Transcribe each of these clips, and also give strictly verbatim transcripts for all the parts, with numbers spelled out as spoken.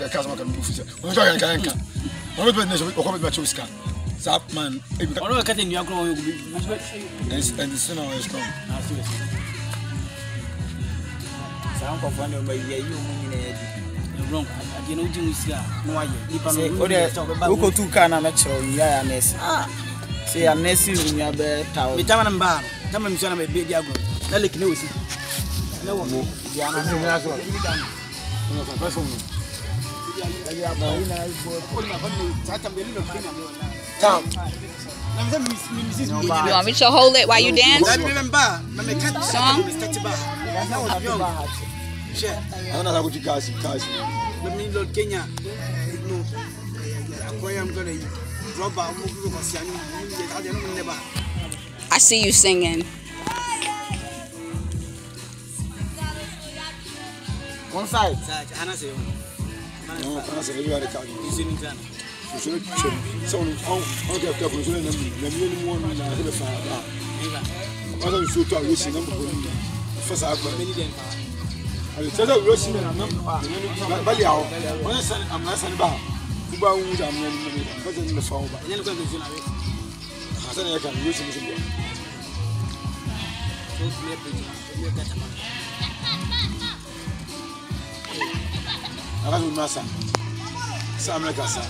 cars can move. When you can can. One of the nation or come with Machuska. Zap man. I don't get in your grow and the sinner is come. Sound of one by you wrong. I didn't know you see. No, I go to Kana Metro, Yanes. Ah, say a Nessie in your bed tower. The Taman and Bar. Come and show me a big diagram. I like no. No one. You want me to hold it while you dance? Song? I'm not going to cast you. Let me look Kenya. I'm going to drop out. I see you singing. One side. Anna say. No, Anna say you are the car. You see me can. You should check. So on get up and let me let me one and I the father. What are you so to wish number one? First I got many then. I tell you we see number. Bali out. When I say I'm not saying ba. Kuba wu da me me. Because in the phone ba. Then go to the I say I can use it. So clear picture. I don't know, sir. Sam like us.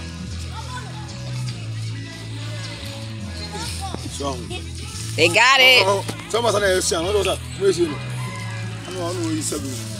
They got it. Thomas and I say, I know that. Where's you? I know, I know, he's a